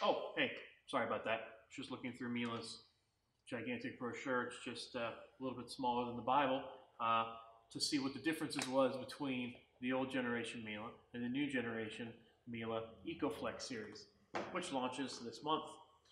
Oh, hey, sorry about that. Just looking through Miele's gigantic brochure. It's just a little bit smaller than the Bible to see what the differences was between the old generation Miele and the new generation Miele EcoFlex series, which launches this month.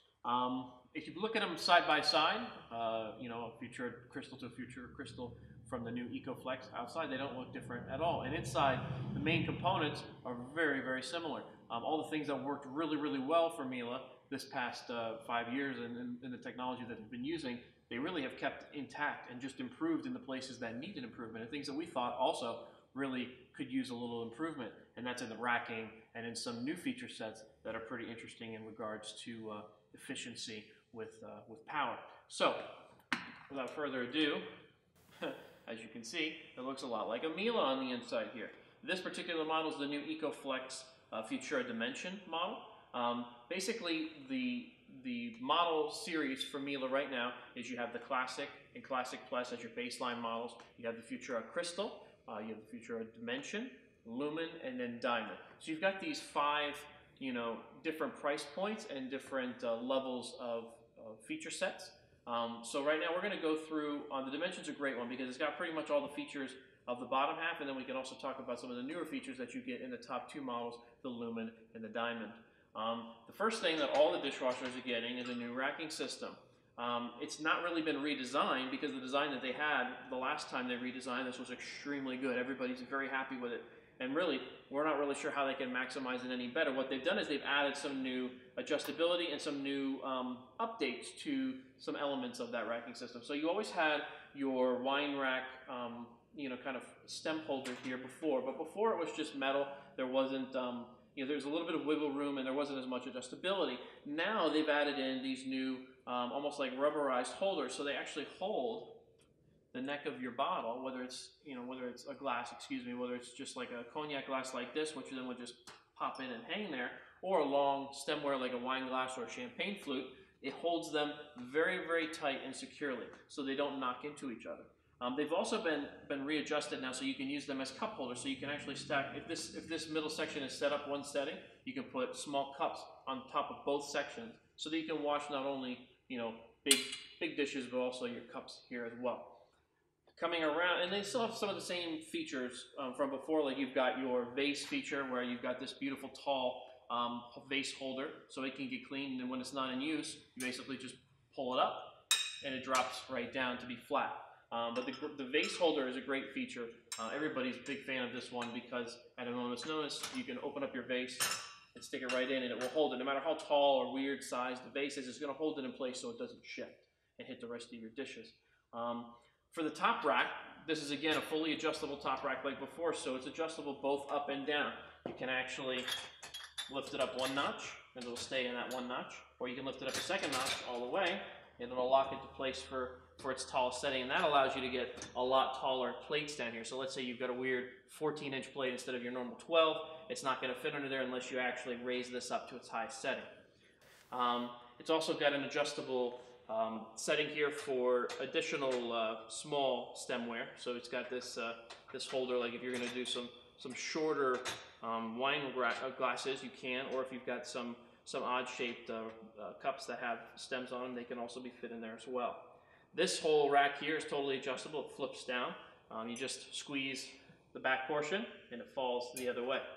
If you look at them side by side, you know, a future crystal to a future crystal from the new EcoFlex, outside they don't look different at all. And inside, the main components are very, very similar. All the things that worked really, really well for Miele this past 5 years and the technology that they've been using, they really have kept intact and just improved in the places that needed improvement, and things that we thought also really could use a little improvement. And that's in the racking and in some new feature sets that are pretty interesting in regards to efficiency with power. So, without further ado, as you can see, it looks a lot like a Miele on the inside here. This particular model is the new EcoFlex Futura Dimension model. Basically, the model series for Miele right now is you have the Classic and Classic Plus as your baseline models. You have the Futura Crystal, you have the Futura Dimension, Lumen, and then Diamond. So you've got these 5, you know, different price points and different levels of feature sets. So right now we're going to go through, the Dimension's a great one because it's got pretty much all the features of the bottom half, and then we can also talk about some of the newer features that you get in the top 2 models, the Lumen and the Diamond. The first thing that all the dishwashers are getting is a new racking system. It's not really been redesigned because the design that they had the last time they redesigned this was extremely good. Everybody's very happy with it. And really, we're not really sure how they can maximize it any better. What they've done is they've added some new adjustability and some new updates to some elements of that racking system. So you always had your wine rack, you know, kind of stem holder here before, but before it was just metal. There wasn't, you know, there's a little bit of wiggle room and there wasn't as much adjustability. Now they've added in these new, almost like rubberized holders, so they actually hold the neck of your bottle, whether it's, you know, whether it's a glass, excuse me, whether it's just like a cognac glass like this, which then would just pop in and hang there, or a long stemware like a wine glass or a champagne flute. It holds them very, very tight and securely, so they don't knock into each other. They've also been readjusted now, so you can use them as cup holders. So you can actually stack. If this middle section is set up one setting, you can put small cups on top of both sections, so that you can wash not only, you know, big dishes, but also your cups here as well. Coming around, and they still have some of the same features from before, like you've got your vase feature where you've got this beautiful tall vase holder, so it can get clean, and then when it's not in use, you basically just pull it up, and it drops right down to be flat. But the vase holder is a great feature. Everybody's a big fan of this one because at a moment's notice, you can open up your vase and stick it right in, and it will hold it. No matter how tall or weird size the vase is, it's going to hold it in place so it doesn't shift and hit the rest of your dishes. For the top rack, this is again a fully adjustable top rack like before, so it's adjustable both up and down. You can actually lift it up 1 notch, and it'll stay in that 1 notch, or you can lift it up a 2nd notch all the way, and it'll lock into place for its tallest setting, and that allows you to get a lot taller plates down here. So let's say you've got a weird 14-inch plate instead of your normal 12. It's not going to fit under there unless you actually raise this up to its highest setting. It's also got an adjustable setting here for additional small stemware. So it's got this this holder, like if you're going to do some shorter wine glasses, you can, or if you've got some odd-shaped cups that have stems on them, they can also be fit in there as well. This whole rack here is totally adjustable. It flips down. You just squeeze the back portion, and it falls the other way.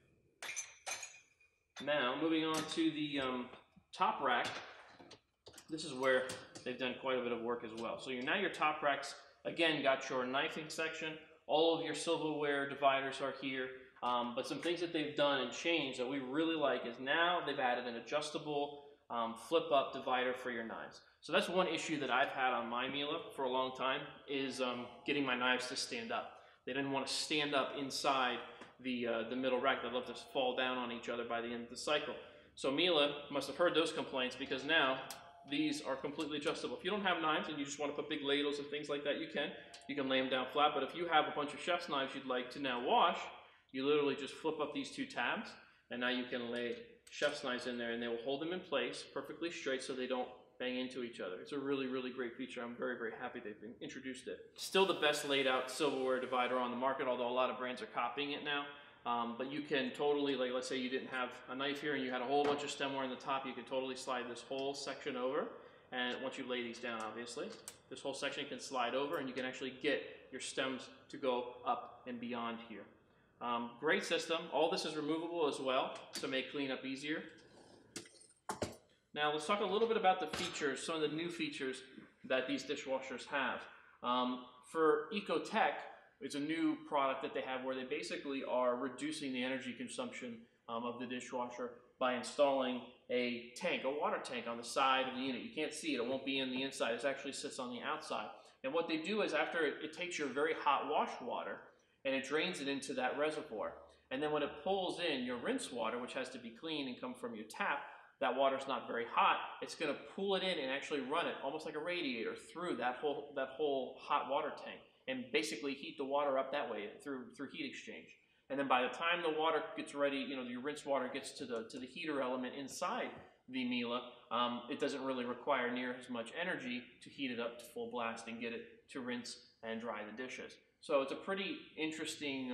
Now, moving on to the top rack. This is where they've done quite a bit of work as well. So now your top racks, again, got your knifing section. All of your silverware dividers are here. But some things that they've done and changed that we really like is now they've added an adjustable flip-up divider for your knives. So that's one issue that I've had on my Miele for a long time is getting my knives to stand up. They didn't want to stand up inside the middle rack. They'd love to fall down on each other by the end of the cycle. So Miele must have heard those complaints because now these are completely adjustable. If you don't have knives and you just want to put big ladles and things like that, you can lay them down flat. But if you have a bunch of chef's knives you'd like to now wash, you literally just flip up these 2 tabs, and now you can lay chef's knives in there, and they will hold them in place perfectly straight so they don't bang into each other. It's a really, really great feature. I'm very, very happy they've introduced it. Still the best laid out silverware divider on the market, although a lot of brands are copying it now. But you can totally, like let's say you didn't have a knife here and you had a whole bunch of stemware in the top, you could totally slide this whole section over. And once you lay these down, obviously, this whole section can slide over and you can actually get your stems to go up and beyond here. Great system. All this is removable as well to make cleanup easier. Now let's talk a little bit about the features, some of the new features that these dishwashers have. For EcoTech, it's a new product that they have where they basically are reducing the energy consumption of the dishwasher by installing a tank, a water tank on the side of the unit. You can't see it, it won't be in the inside, it actually sits on the outside. And what they do is after it takes your very hot wash water and it drains it into that reservoir. And then when it pulls in your rinse water, which has to be clean and come from your tap, that water's not very hot, it's going to pull it in and actually run it almost like a radiator through that whole hot water tank and basically heat the water up that way through heat exchange. And then by the time the water gets ready, your rinse water gets to the heater element inside the Miele, it doesn't really require near as much energy to heat it up to full blast and get it to rinse and dry the dishes. So it's a pretty interesting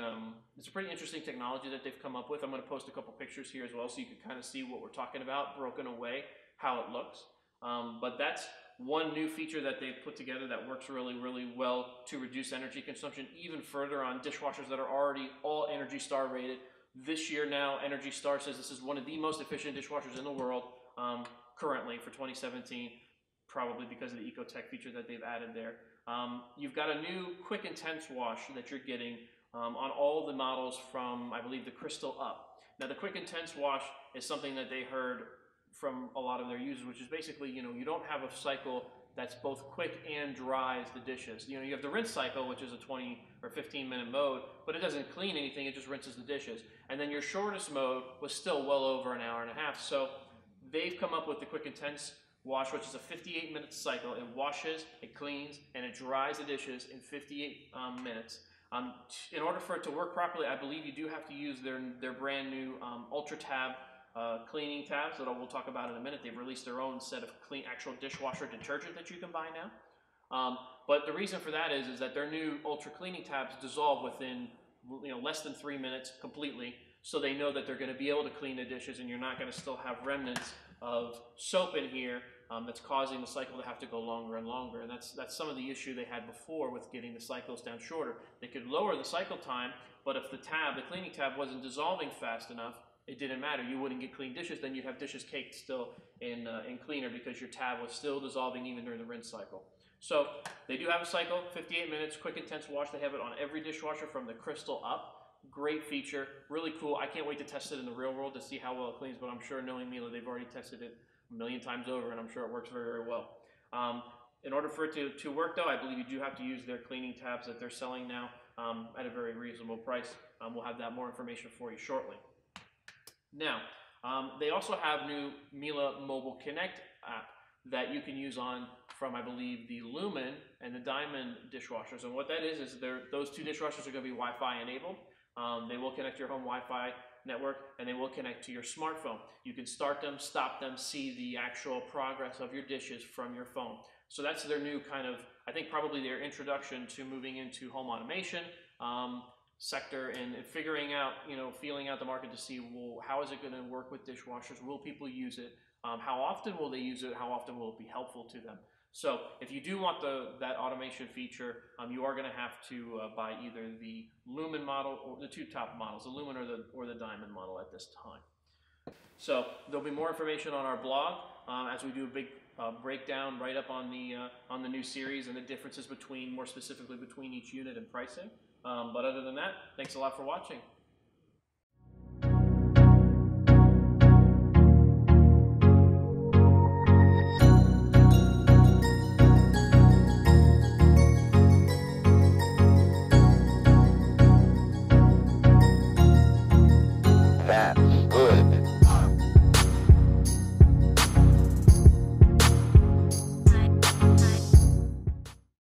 technology that they've come up with. I'm going to post a couple pictures here as well so you can kind of see what we're talking about, broken away, how it looks. But that's one new feature that they've put together that works really, really well to reduce energy consumption even further on dishwashers that are already all Energy Star rated. This year now, Energy Star says this is one of the most efficient dishwashers in the world currently for 2017, probably because of the EcoTech feature that they've added there. You've got a new quick intense wash that you're getting on all the models from, I believe, the Crystal up. Now the quick intense wash is something that they heard from a lot of their users, which is basically, you don't have a cycle that's both quick and dries the dishes. You have the rinse cycle, which is a 20 or 15 minute mode, but it doesn't clean anything, it just rinses the dishes. And then your shortest mode was still well over an hour and a half. So they've come up with the quick intense wash, which is a 58-minute cycle. It washes, it cleans, and it dries the dishes in 58 minutes. In order for it to work properly, I believe you do have to use their brand new Ultra Tab cleaning tabs that we'll talk about in a minute. They've released their own set of actual dishwasher detergent that you can buy now. But the reason for that is that their new Ultra cleaning tabs dissolve within less than 3 minutes completely, so they know that they're going to be able to clean the dishes and you're not going to still have remnants of soap in here that's causing the cycle to have to go longer and longer. And that's some of the issue they had before with getting the cycles down shorter. They could lower the cycle time, but if the cleaning tab wasn't dissolving fast enough, it didn't matter. You wouldn't get clean dishes, then you'd have dishes caked still in cleaner because your tab was still dissolving even during the rinse cycle. So they do have a cycle, 58 minutes, quick intense wash. They have it on every dishwasher from the Crystal up. Great feature, really cool. I can't wait to test it in the real world to see how well it cleans, but I'm sure knowing Miele, they've already tested it a million times over, and I'm sure it works very, very well. In order for it to work, though, I believe you do have to use their cleaning tabs that they're selling now at a very reasonable price. We'll have that more information for you shortly. Now, they also have new Miele Mobile Connect app that you can use from, I believe, the Lumen and the Diamond dishwashers. And what that is those two dishwashers are going to be Wi-Fi enabled. They will connect to your home Wi-Fi network, and they will connect to your smartphone. You can start them, stop them, see the actual progress of your dishes from your phone. So that's their new kind of, I think probably their introduction to moving into home automation sector and figuring out, feeling out the market to see, well, how is it going to work with dishwashers? Will people use it? How often will they use it? How often will it be helpful to them? So if you do want that automation feature, you are going to have to buy either the Lumen model or the two top models, the Lumen or the Diamond model at this time. So there'll be more information on our blog as we do a big breakdown right up on the new series and the differences more specifically between each unit and pricing. But other than that, thanks a lot for watching.